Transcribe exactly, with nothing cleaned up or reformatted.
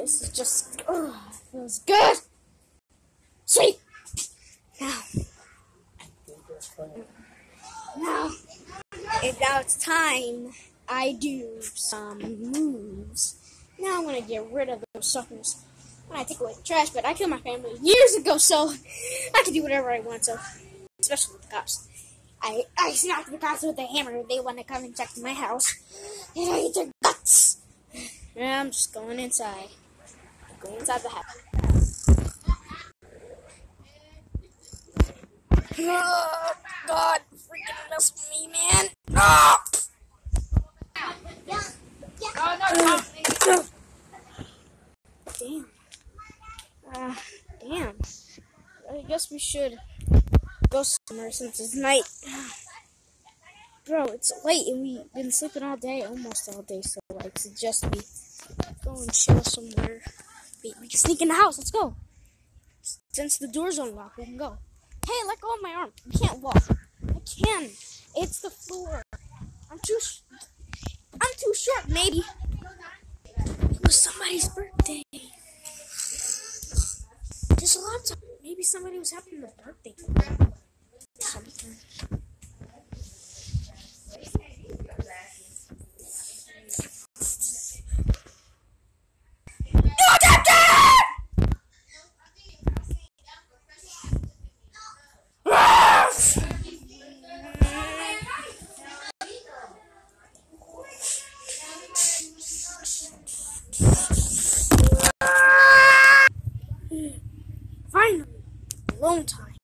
This is just, oh, feels good. Sweet. Now, now, it, now it's time I do some moves. Now I'm gonna get rid of those suckers. I take away the trash, but I killed my family years ago, so I can do whatever I want. So, especially with the cops. I I smacked the cops with a hammer. They want to come and check my house, and I eat their guts. And I'm just going inside. Going inside the house. Oh, God, freaking mess with me, man. Oh! Damn. Uh, damn. I guess we should go somewhere since it's night. Bro, it's late and we've been sleeping all day, almost all day, so I suggest we go and chill somewhere. We, we can sneak in the house, let's go. Since the door's unlocked, we can go. Hey, let go of my arm. I can't walk. I can. It's the floor. I'm too sh- I'm too short, maybe. It was somebody's birthday. There's a lot of time. Maybe somebody was having a birthday party or something. Finally, alone time.